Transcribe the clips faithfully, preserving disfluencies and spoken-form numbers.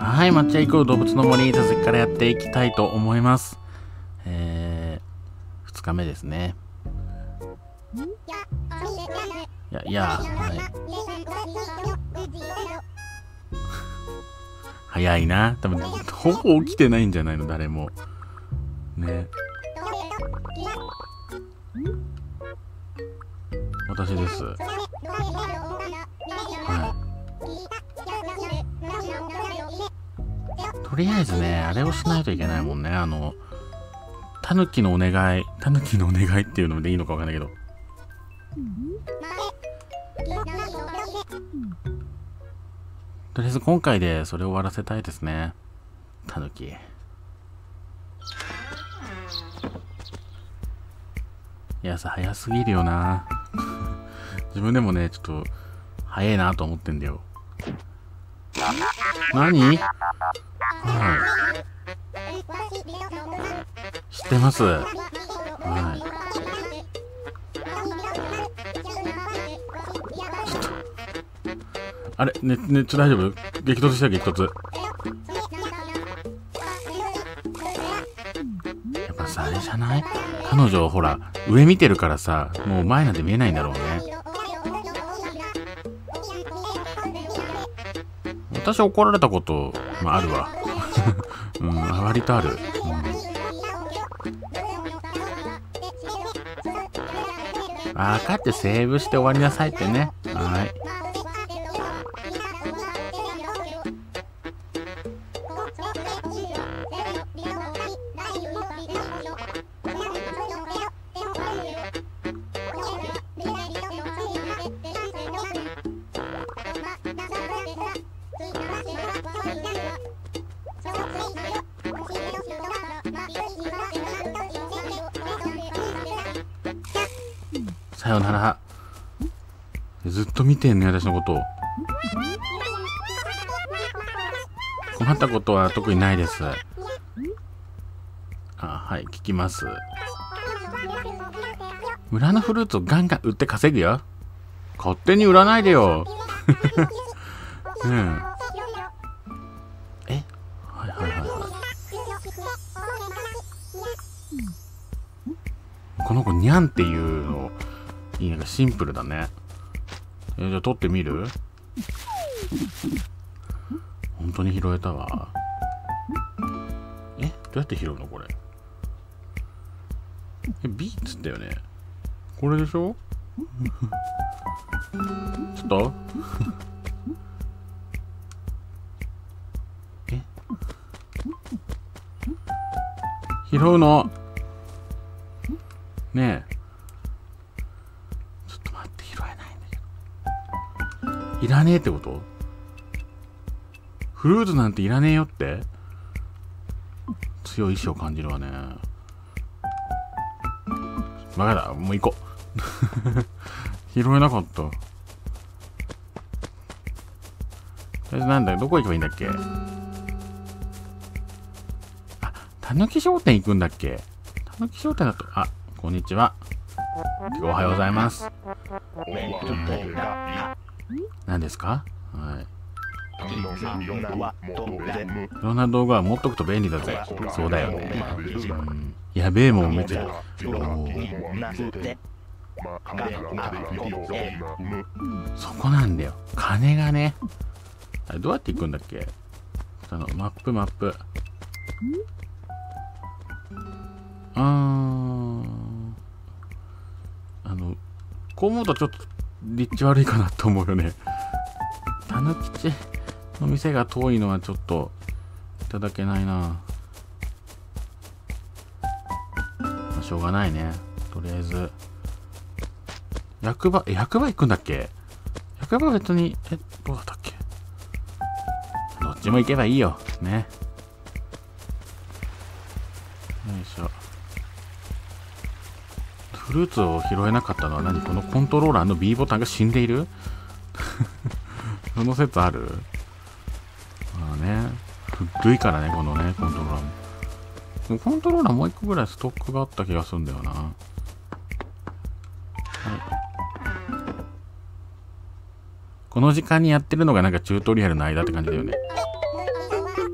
はい、抹茶イコール動物の森、続きからやっていきたいと思います。えー、ふつかめですね。いや、いや、はい。早いな。多分、ほぼ起きてないんじゃないの、誰も。ね。私です。はい。とりあえずね、あれをしないといけないもんね。あの、タヌキのお願い、タヌキのお願いっていうのでいいのかわかんないけど。とりあえず今回でそれを終わらせたいですね。タヌキ。いやさ、早すぎるよな。自分でもね、ちょっと、早いなと思ってんだよ。何？はい。知ってます。はい。ちょっと。あれ、ね、ね、ちょ、大丈夫？激突した激突。やっぱさ、あれじゃない？彼女、ほら、上見てるからさ、もう前なんて見えないんだろうね。私怒られたこと、まあ、あるわ。うん、割とある。うん、分かってセーブして終わりなさいってね。はい。さよなら。ずっと見てんね、私のことを。困ったことは特にないです。あ、はい、聞きます。村のフルーツをガンガン売って稼ぐよ。勝手に売らないでよ。うん。え、はいはいはいはい。この子ニャンっていうのいいなんかシンプルだね。え、じゃあ取ってみる？本当に拾えたわ。え、どうやって拾うのこれ。え、B っつったよね。これでしょ？ちょっとえ、拾うのねえ。ちょっと待って、拾えないんだけど。いらねえってこと？フルーツなんていらねえよって？強い意志を感じるわね。バカだ、もう行こう。拾えなかった。とりあえずなんだよ、どこ行けばいいんだっけ？あ、たぬき商店行くんだっけ？たぬき商店だと、あ、こんにちは。おはようございます。何ですか？はい。いろんな動画は持っとくと便利だぜ。そうだよね。うん、やべえもん見てる。そこなんだよ。金がね。あれどうやって行くんだっけ？あのマップマップ。あーあのこう思うとちょっと立地悪いかなと思うよね。たぬきちの店が遠いのはちょっといただけないな。まあ、しょうがないね。とりあえず役場、え、役場行くんだっけ？役場は別に、え、どうだったっけ？どっちも行けばいいよ。ね。よいしょ。フルーツを拾えなかったのは何？このコントローラーの B ボタンが死んでいる？その説ある？まあね。古いからね、このね、コントローラーも。でもコントローラーもう一個ぐらいストックがあった気がするんだよな。はい。この時間にやってるのがなんかチュートリアルの間って感じだよね。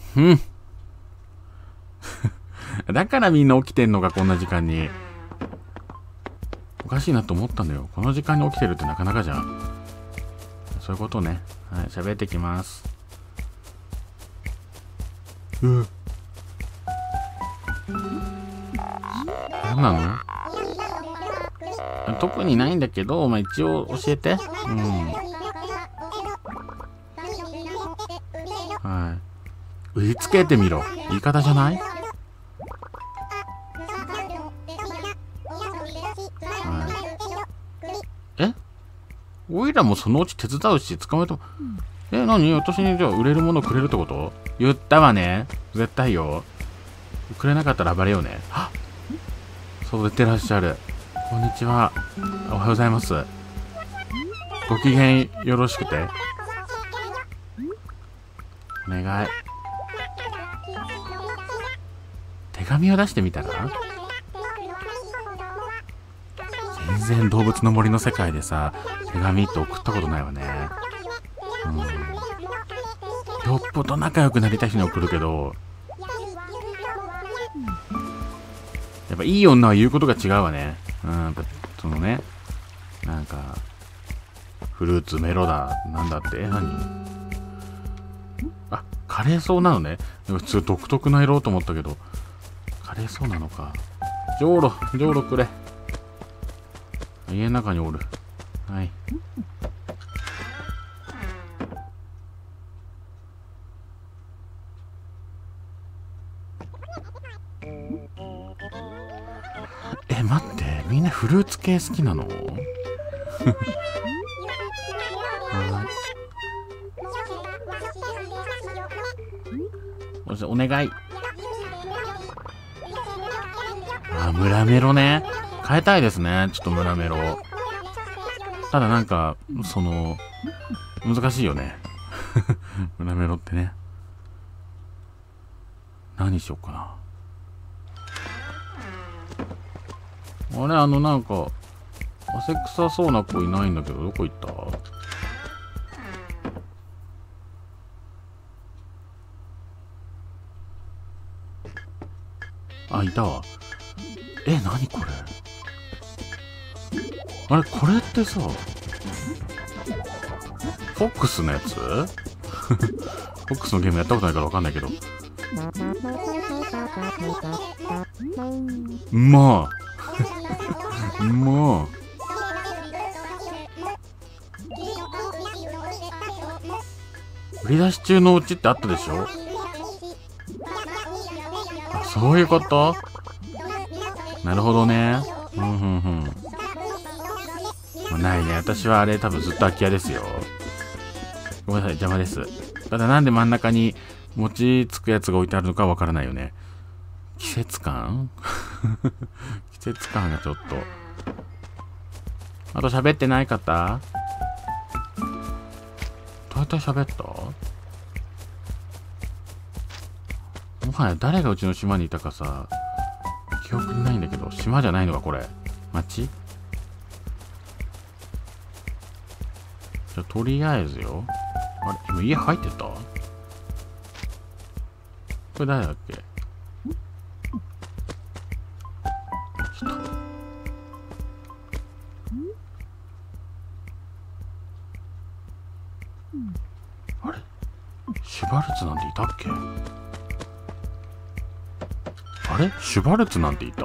うん。だからみんな起きてんのか、こんな時間に。おかしいなと思ったんだよ。この時間に起きてるってなかなかじゃん。そういうことね。はい、喋ってきます。うわ。何なの？特にないんだけど、まあ、一応教えて。うん。はい。売りつけてみろ。言い方じゃない？はい。え？おいらもそのうち手伝うし、捕まえても。え、何？私にじゃあ売れるものくれるってこと？言ったわね。絶対よ。くれなかったら暴れようね。はっ！そう出てらっしゃる。こんにちは。おはようございます。ご機嫌よろしくて。お願い。手紙を出してみたら？全然動物の森の世界でさ、手紙って送ったことないわね。うん。よっぽど仲良くなりたい人に送るけど、やっぱいい女は言うことが違うわね。うん、やっぱそのね、なんか、フルーツメロだ、なんだって、え、何？あ、カレーソウなのね。普通独特な色と思ったけど、カレーソウなのか。じょうろ、じょうろくれ。家の中におる。はい。え、待って、みんなフルーツ系好きなの？はい。お願い。あ、村メロね。変えたいですね。ちょっと村メロ。ただなんか、その、難しいよね。村メロってね。何しようかな。あれ、あのなんか、汗臭そうな子いないんだけど、どこ行った？あ、いたわ。え、なにこれ？あれ、これってさ、フォックスのやつ？フォックスのゲームやったことないからわかんないけど。うまー。うまー。売り出し中のうちってあったでしょ？あ、そういうこと？なるほどね。うんうんうん。まあ、ないね。私はあれ多分ずっと空き家ですよ。ごめんなさい、邪魔です。ただなんで真ん中に餅つくやつが置いてあるのかわからないよね。季節感季節感がちょっと。あと喋ってない方？どうやって喋った？もはや誰がうちの島にいたかさ、記憶にないんだけど、島じゃないのかこれ。町？じゃあとりあえずよ。あれ、今家入ってた？これ誰だっけ？ちょっと。あれ？シュバルツなんていたっけ？あれ？シュバルツなんていた？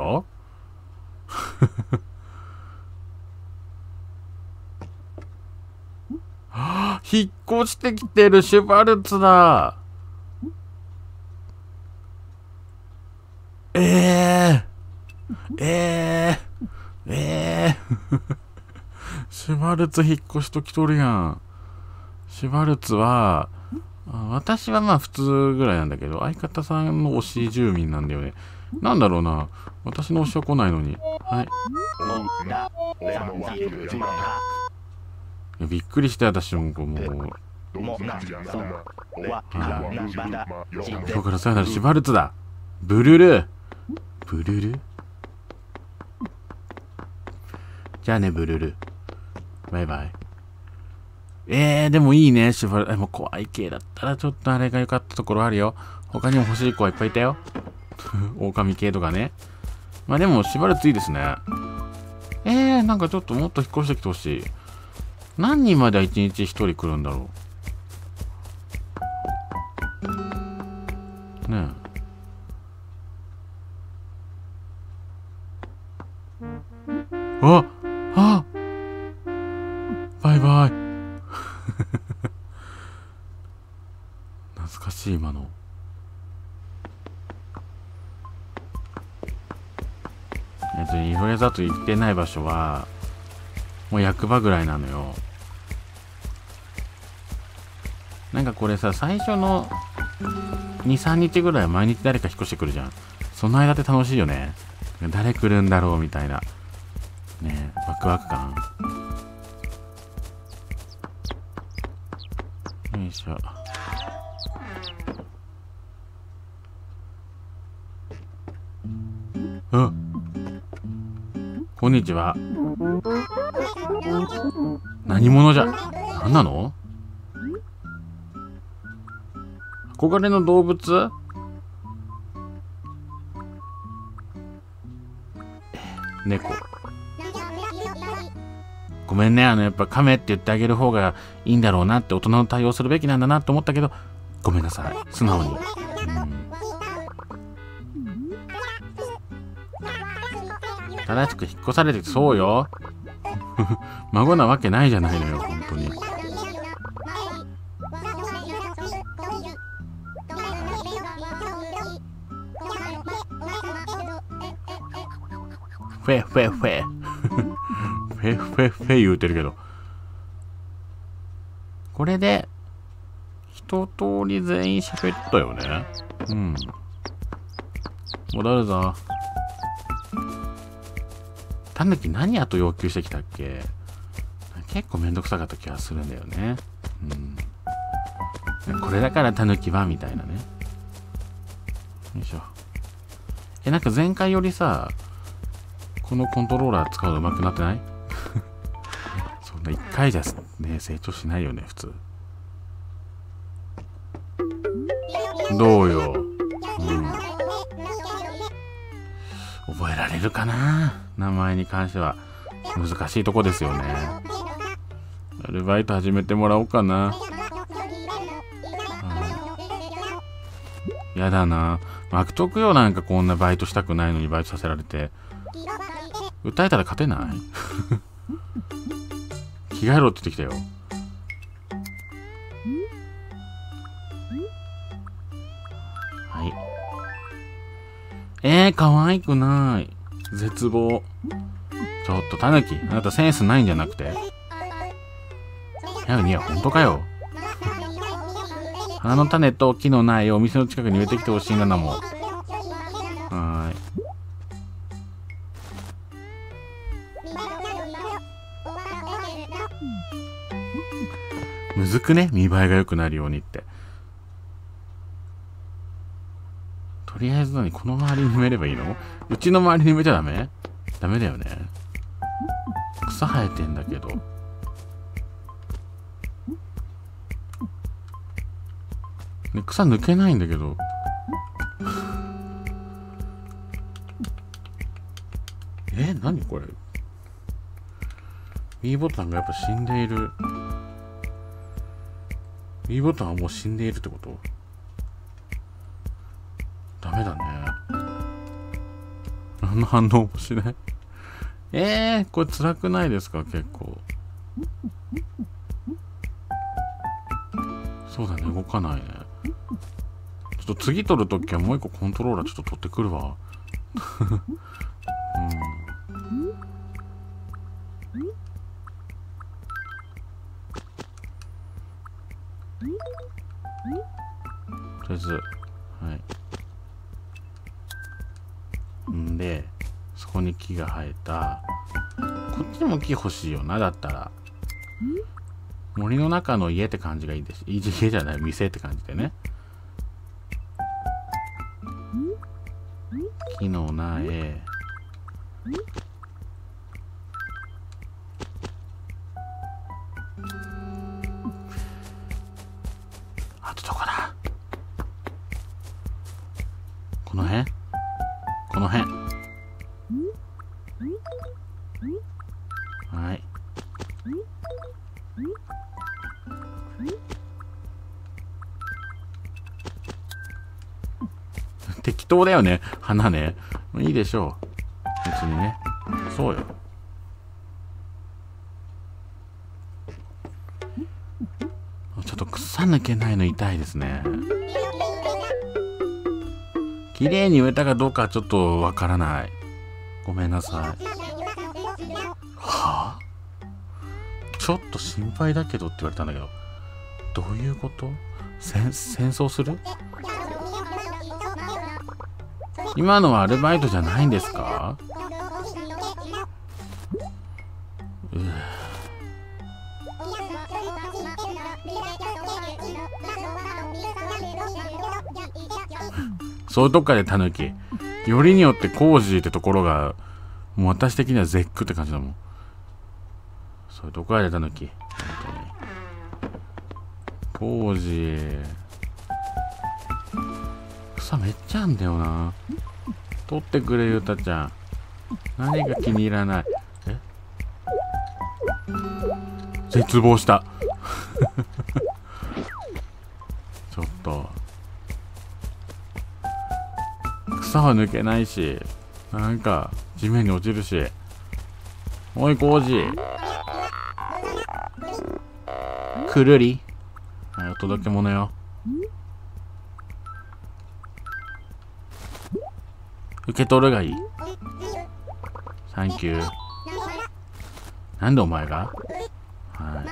引っ越してきてるシュバルツだ。ええー、ええー、ええー、シュバルツ引っ越しときとるやん。シュバルツは私はまあ普通ぐらいなんだけど、相方さんの推し住民なんだよね。なんだろうな、私の推しは来ないのに。はい。いや、びっくりして私ももう。今日からさよならシュバルツだ。ブルルブルルじゃあね、ブルルバイバイ。えー、でもいいね、シュバルツ。でも怖い系だったらちょっとあれが良かったところあるよ。 他にも欲しい子はいっぱいいたよ。狼系とかね。まあでもしばらくいいですね。えー、なんかちょっともっと引っ越してきてほしい。何人まではいちにちひとり来るんだろう。ねえ。ああバイバイ。懐かしい今の。えっと、インフルエンザと行ってない場所は、もう役場ぐらいなのよ。なんかこれさ、最初のに、さんにちぐらいは毎日誰か引っ越してくるじゃん。その間って楽しいよね。誰来るんだろうみたいな。ねえ、ワクワク感。よいしょ。あ、こんにちは。何者じゃ。何なの？憧れの動物？猫。ごめんね、あのやっぱ亀って言ってあげる方がいいんだろうなって、大人の対応するべきなんだなって思ったけど、ごめんなさい、素直に。うん、正しく引っ越されて、そうよ。孫なわけないじゃないのよ、本当に。フェフェフェ。フェフェフェ言うてるけど。これで、一通り全員喋ったよね。うん。戻るぞ。タヌキ何あと要求してきたっけ？結構めんどくさかった気がするんだよね。うん。これだからタヌキはみたいなね。よいしょ。え、なんか前回よりさ、このコントローラー使うの上手くなってない？そんないっかいじゃね、成長しないよね、普通。どうよ。うん。覚えられるかな？名前に関しては。難しいとこですよね。アルバイト始めてもらおうかな。やだな。悪徳よ、なんかこんなバイトしたくないのにバイトさせられて。訴えたら勝てない？着替えろって言ってきたよ。はい。えー、可愛くない。絶望。ちょっとタヌキ、あなたセンスないんじゃなくて。いや、いや、本当かよ。花の種と木の苗をお店の近くに植えてきてほしいんだなもん。はーい。むずくね、見栄えが良くなるようにって。とりあえず何、この周りに埋めればいいの？うちの周りに埋めちゃダメ？ダメだよね。草生えてんだけど。ね、草抜けないんだけど。え、何これ？ B ボタンがやっぱ死んでいる。B ボタンはもう死んでいるってこと？ダメだね。何の反応もしない。えー、これ辛くないですか？結構。そうだね、動かないね。ちょっと次取るときはもう一個コントローラーちょっと取ってくるわ。うん。とりあえず、はい。んで、そこに木が生えた。こっちにも木欲しいよな、だったら。森の中の家って感じがいいです。家じゃない、店って感じでね。木の苗。あとどこだ？ 当だよね。花ね。いいでしょう。別にね。そうよ。ちょっと草抜けないの痛いですね。綺麗に植えたかどうかはちょっとわからない。ごめんなさい。はあ？ちょっと心配だけどって言われたんだけど、どういうこと？戦戦争する？今のはアルバイトじゃないんですか？うぅ。そういうとこからでタヌキ。よりによってコージーってところが、もう私的には絶句って感じだもん。そういうとこからでタヌキ。本当に。コージー。草めっちゃあんだよな。取ってくれ、ゆうたちゃん。何が気に入らない。え？絶望した。ちょっと。草は抜けないし、なんか地面に落ちるし。おい、コージー。くるり。はい、お届け物よ。受け取るがいい。サンキュー。なんでお前が？はい。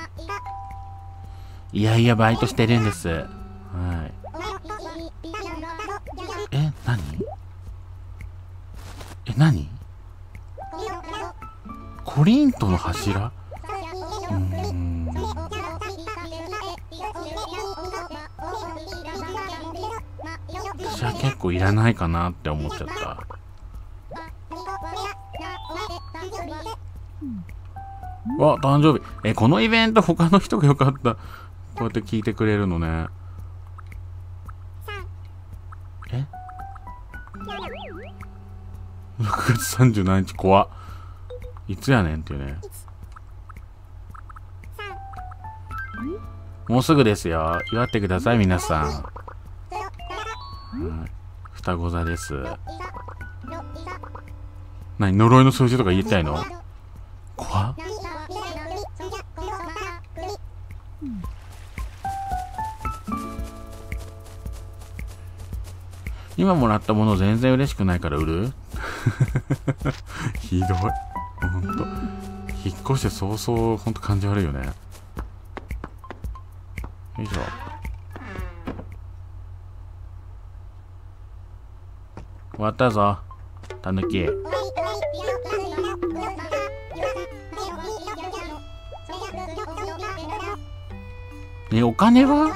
いやいや、バイトしてるんです。はい。え、何？え、何？コリントの柱？うーん。私は結構いらないかなって思っちゃった。わ、誕生日。え、このイベント他の人がよかった。こうやって聞いてくれるのね。え？ろくがつさんじゅうしちにち怖っ。いつやねんっていうね。もうすぐですよ。祝ってください、皆さん。はい。双子座です。何、呪いの数字とか言いたいの？怖っ。今もらったもの全然嬉しくないから売る？ひどい。ほんと。引っ越して早々、ほんと感じ悪いよね。よいしょ。終わったぞ。たぬき。ね、お金は？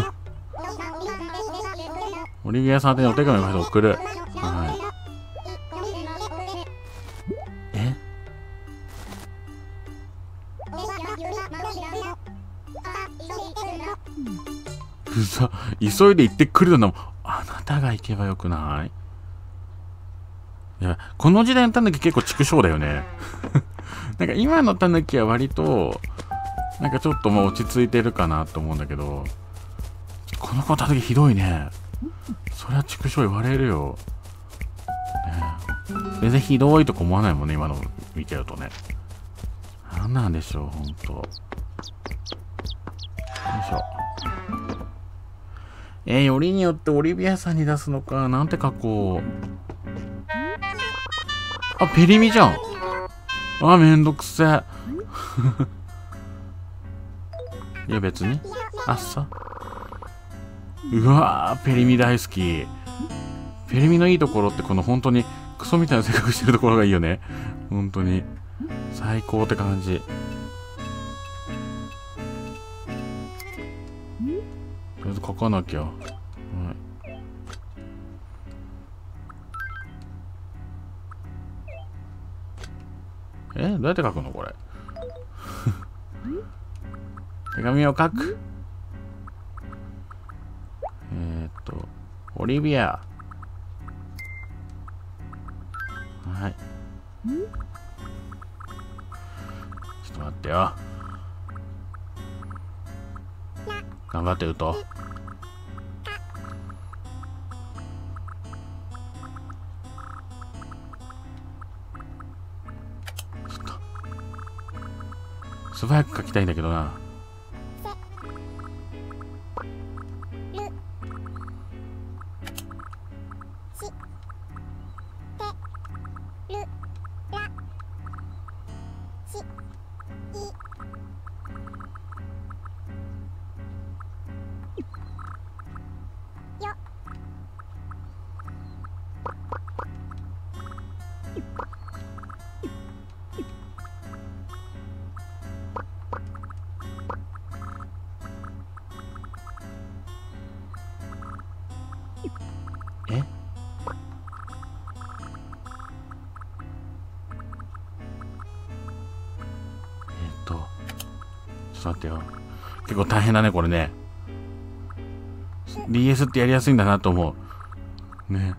オリビアさん宛てにお手紙を書いて送る。はい。え？うざ、急いで行ってくるのも、あなたが行けばよくない？いや、この時代のタヌキ結構畜生だよね。なんか今のタヌキは割と、なんかちょっともう落ち着いてるかなと思うんだけど、この子タヌキひどいね。そりゃ畜生言われるよ。ね、全然ひどいとか思わないもんね、今の見てるとね。なんなんでしょう、ほんと。よいしょ。えー、よりによってオリビアさんに出すのか。なんて書こう。あ、ペリミじゃん。あ、めんどくせえ。いや、別に。あっさ。うわー、ペリミ大好き。ペリミのいいところってこの本当にクソみたいな性格してるところがいいよね。本当に。最高って感じ。とりあえず書かなきゃ。はい。え、どうやって書くのこれ。手紙を書く。えー、っと、オリビア。はい。ちょっと待ってよ。頑張ってると。 素早く書きたいんだけどな。え？えっと、ちょっと待ってよ。結構大変だね、これね。ディーエス ってやりやすいんだなと思う。ね。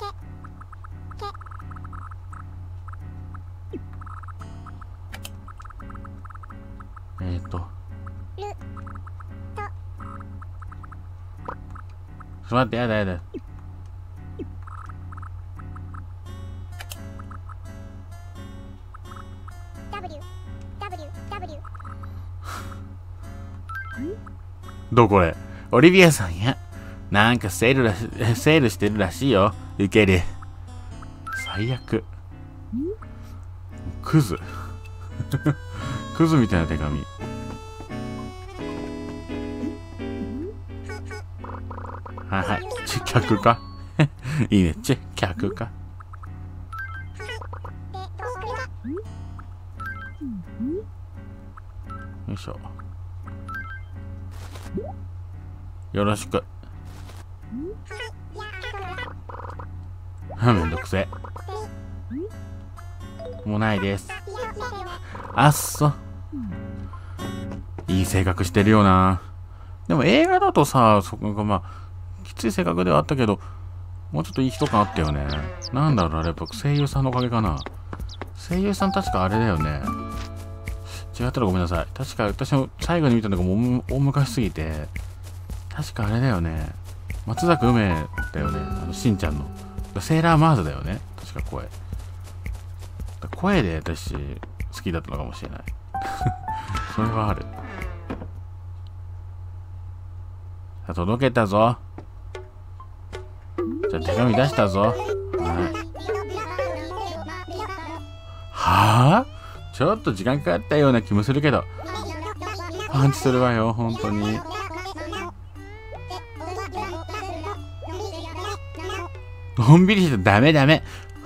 えっと。ちょっと待って、やだやだ。どうこれ？オリビアさんや。なんかセールらし、セールしてるらしいよ。ウケる。最悪。クズ。クズみたいな手紙。はいはい。ち、客かいいね。ち、客か。よいしょ。よろしく。めんどくせえ。もうないです。あっそ。いい性格してるよな。でも映画だとさ、そこがまあ、きつい性格ではあったけど、もうちょっといい人感あったよね。なんだろう、あれ、やっぱ声優さんのおかげかな。声優さん確かあれだよね。違ったらごめんなさい。確か私も最後に見たのがもう大昔すぎて、確かあれだよね。松坂梅だよね。あの、しんちゃんの。セーラーマーズだよね。確か声。声で私好きだったのかもしれない。それはある。さあ、届けたぞ。じゃあ手紙出したぞ。はい。はあ？ちょっと時間かかったような気もするけど。パンチするわよ、本当に。のんびりしてダメダメ。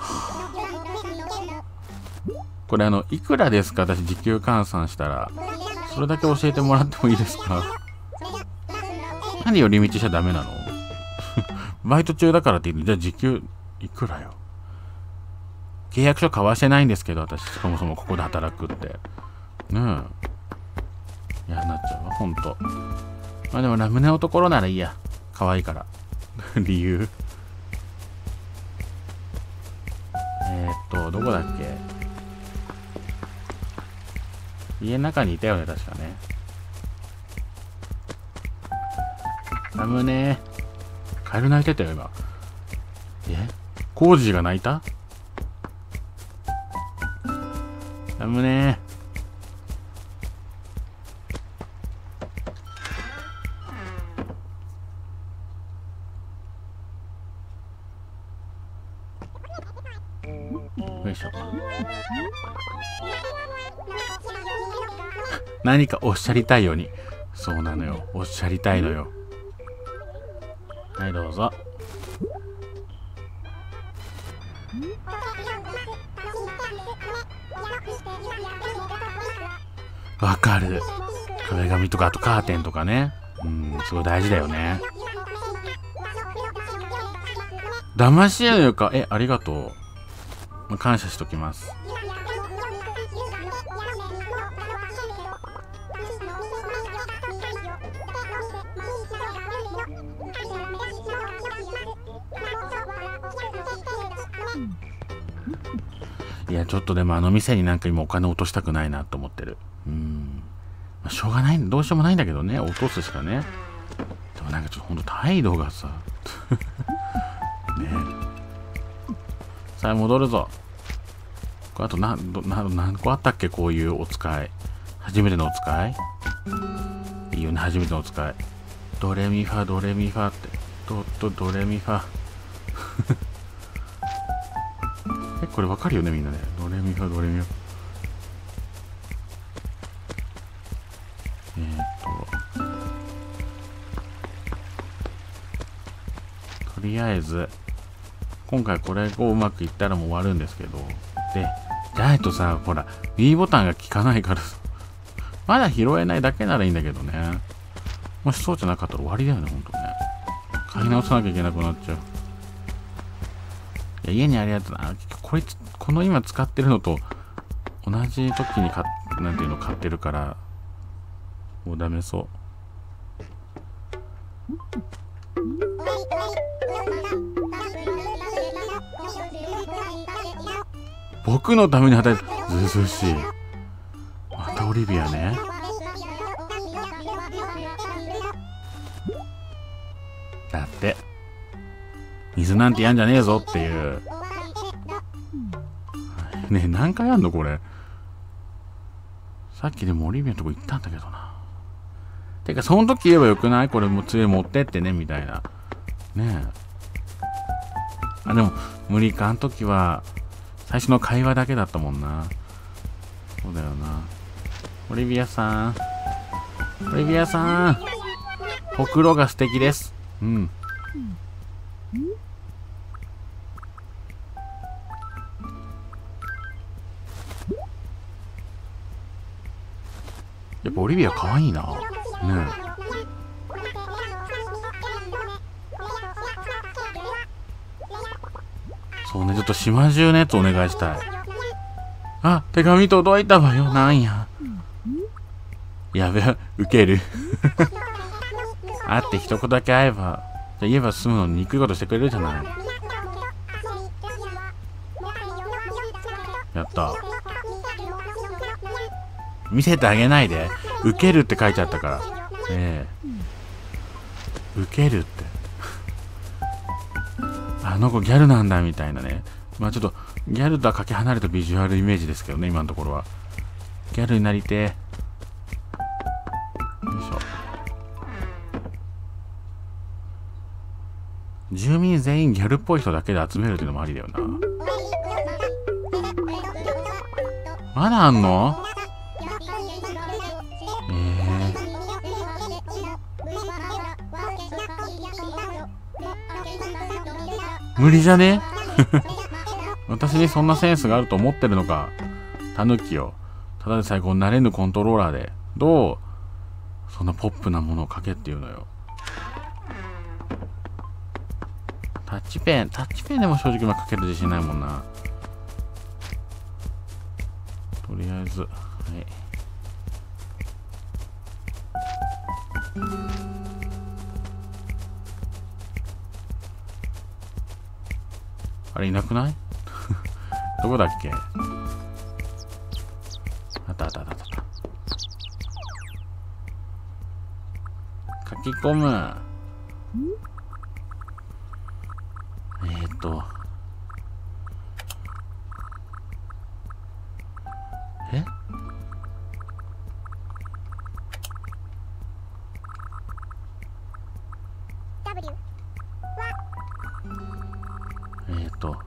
これあの、いくらですか？私時給換算したら。それだけ教えてもらってもいいですか？なんで寄り道しちゃダメなの？バイト中だからって言って、じゃあ時給いくらよ。契約書交わしてないんですけど、私、そもそもここで働くって。ねえ。嫌になっちゃうわ、ほんと。まあでもラムネのところならいいや。可愛いから。理由。えー、っと、どこだっけ？家の中にいたよね、確かね。ラムネ。カエル泣いてたよ、今。え？コージーが泣いた？ラムネ。よいしょ。何かおっしゃりたいように。そうなのよ。おっしゃりたいのよ。はい、どうぞ。わかる。壁紙とか、あとカーテンとかね。うん、すごい大事だよね。騙し合うのか。え、ありがとう。感謝しときます。いや、ちょっとでもあの店になんか今お金落としたくないなと思ってる。うん。まあ、しょうがない、どうしようもないんだけどね。落とすしかね。でもなんかちょっとほんと態度がさ。ねえ。さあ、戻るぞ。これあと何、何個あったっけ？こういうお使い。 初めてのお使いいいよね、初めてのお使い。ドレミファドレミファってドドドレミファえ、これわかるよねみんなね。ドレミファドレミファ。えー、っととりあえず今回これをうまくいったらもう終わるんですけど、でじゃないとさ、ほら B ボタンが効かないからさ、まだ拾えないだけならいいんだけどね。もしそうじゃなかったら終わりだよね、ほんとね。買い直さなきゃいけなくなっちゃう。いや、家にあるやつな、こいつ、この今使ってるのと同じ時に買っ、なんていうの買ってるから、もうダメそう。僕のために働いて、ずうずうしい。またオリビアね。だって水なんてやんじゃねえぞっていう。ねえ、何回やんのこれ。さっきでもオリビアのとこ行ったんだけどな。てかその時言えばよくない？これも杖持ってってねみたいなねえ。あ、でも無理か。あの時は最初の会話だけだったもんな。そうだよな。オリビアさん、オリビアさん、ほくろが素敵です。うん。やっぱオリビア可愛いな。ねえ。そうね、ちょっと島中のやつお願いしたい。あ、手紙届いたわよ。なんや。やべえ、ウケる。会って一言だけ会えば、じゃ言えば済むのに憎いことしてくれるじゃない。やった。見せてあげないで。ウケるって書いてあったから。ねえ。ウケるって。あの子ギャルなんだみたいなね。まあちょっとギャルとはかけ離れたビジュアルイメージですけどね、今のところは。ギャルになりてえ。よいしょ。住民全員ギャルっぽい人だけで集めるっていうのもありだよな。まだあんの？えー、無理じゃね？私にそんなセンスがあると思ってるのか。タヌキよ。ただでさえこう慣れぬコントローラーでどうそんなポップなものを書けっていうのよ。タッチペン、タッチペンでも正直今書ける自信ないもんな。とりあえず、はい。あれいなくない？どこだっけ？あったあったあったあった。書き込む。えーっと。え？えーっと。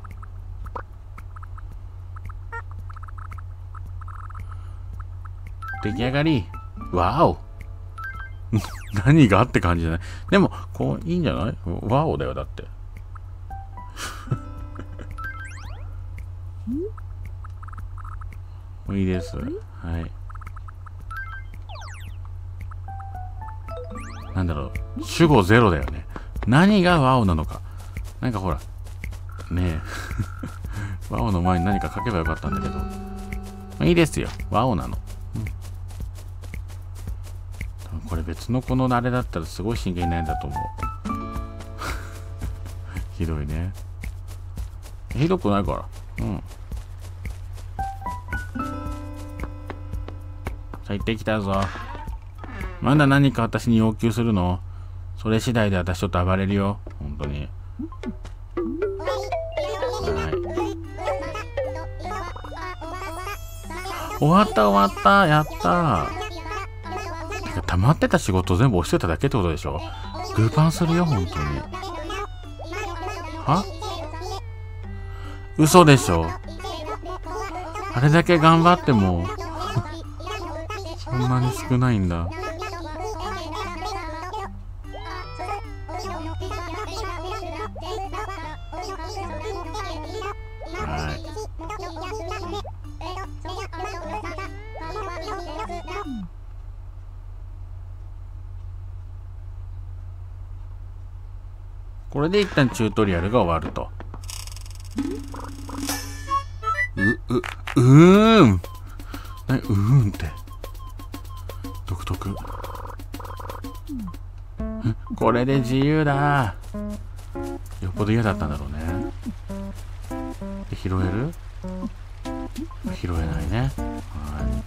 出来上がり。わお。何がって感じじゃない。でも、こう、いいんじゃない？ワオだよ、だって。いいです。はい。なんだろう。主語ゼロだよね。何がワオなのか。なんかほら。ねえ。ワオの前に何か書けばよかったんだけど。まあ、いいですよ。ワオなの。これ別の子のあれだったらすごい真剣に悩んだと思う。ひどいね。ひどくないから。うん。さあ行ってきたぞ。まだ何か私に要求するの？それ次第で私ちょっと暴れるよ。本当に。はい。 終わった終わった、やったー。てか溜まってた仕事全部押してただけってことでしょ。グーパンするよ本当に。は？嘘でしょ。あれだけ頑張ってもそんなに少ないんだ。はい。これで一旦チュートリアルが終わると。う、う、うーん。なに、うーんって。独特。これで自由だ。よっぽど嫌だったんだろうね。で、拾える？拾えないね。はい。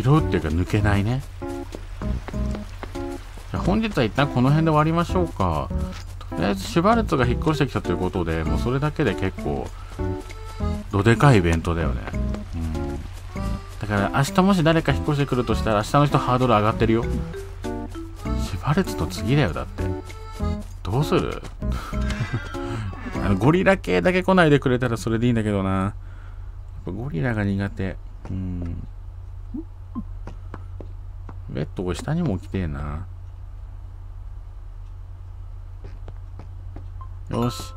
拾うっていうか抜けないね。じゃあ本日は一旦この辺で終わりましょうか。とりあえずシュバルツが引っ越してきたということで、もうそれだけで結構どでかいイベントだよね。うん。だから明日もし誰か引っ越してくるとしたら明日の人ハードル上がってるよ。シュバルツの次だよだって。どうする？あのゴリラ系だけ来ないでくれたらそれでいいんだけどな。やっぱゴリラが苦手。うん。ベッドこれ下にも置きてえな。よし。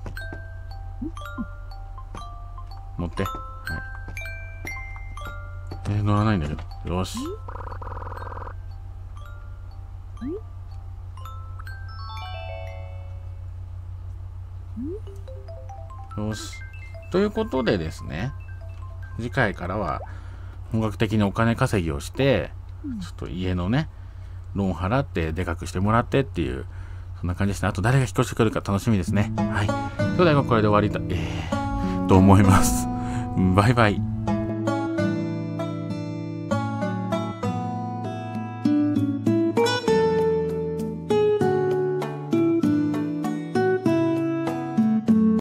乗って。はい。えー、乗らないんだけど。よし。よし。ということでですね、次回からは本格的にお金稼ぎをして、ちょっと家のね、ローン払ってでかくしてもらってっていう、そんな感じですね。あと誰が引っ越してくるか楽しみですね。はい。それではこれで終わりた、えー、と思います。バイバイ。